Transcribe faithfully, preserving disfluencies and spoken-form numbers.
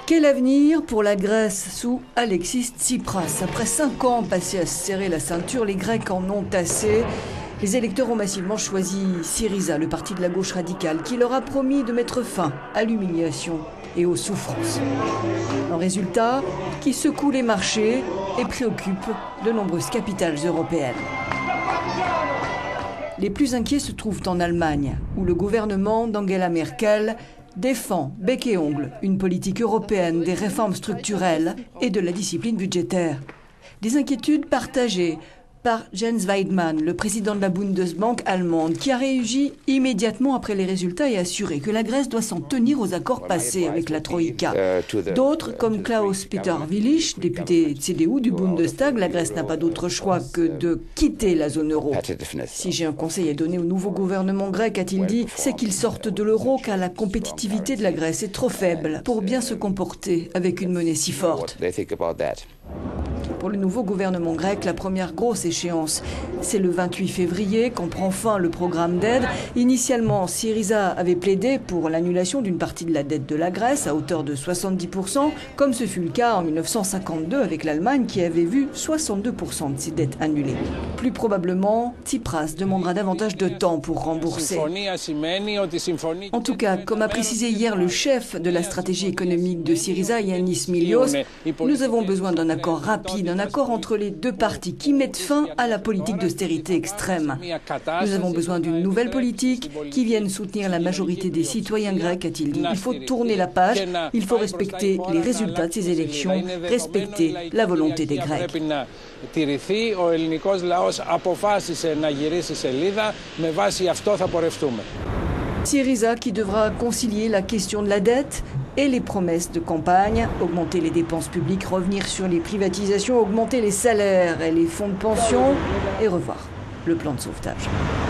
Quel avenir pour la Grèce sous Alexis Tsipras? Après cinq ans passés à se serrer la ceinture, les Grecs en ont assez. Les électeurs ont massivement choisi Syriza, le parti de la gauche radicale, qui leur a promis de mettre fin à l'humiliation et aux souffrances. Un résultat qui secoue les marchés et préoccupe de nombreuses capitales européennes. Les plus inquiets se trouvent en Allemagne, où le gouvernement d'Angela Merkel défend bec et ongle une politique européenne des réformes structurelles et de la discipline budgétaire. Des inquiétudes partagées par Jens Weidmann, le président de la Bundesbank allemande, qui a réagi immédiatement après les résultats et assuré que la Grèce doit s'en tenir aux accords passés avec la Troïka. D'autres, comme Klaus-Peter Willich, député C D U du Bundestag, la Grèce n'a pas d'autre choix que de quitter la zone euro. Si j'ai un conseil à donner au nouveau gouvernement grec, a-t-il dit, c'est qu'il sorte de l'euro car la compétitivité de la Grèce est trop faible pour bien se comporter avec une monnaie si forte. Pour le nouveau gouvernement grec, la première grosse échéance, c'est le vingt-huit février, quand prend fin le programme d'aide. Initialement, Syriza avait plaidé pour l'annulation d'une partie de la dette de la Grèce à hauteur de soixante-dix pour cent, comme ce fut le cas en mille neuf cent cinquante-deux avec l'Allemagne qui avait vu soixante-deux pour cent de ses dettes annulées. Plus probablement, Tsipras demandera davantage de temps pour rembourser. En tout cas, comme a précisé hier le chef de la stratégie économique de Syriza, Yannis Milios, nous avons besoin d'un accord rapide, un accord entre les deux parties qui mette fin à la politique d'austérité extrême. Nous avons besoin d'une nouvelle politique qui vienne soutenir la majorité des citoyens grecs, a-t-il dit. Il faut tourner la page, il faut respecter les résultats de ces élections, respecter la volonté des Grecs. Syriza qui devra concilier la question de la dette et les promesses de campagne, augmenter les dépenses publiques, revenir sur les privatisations, augmenter les salaires et les fonds de pension et revoir le plan de sauvetage.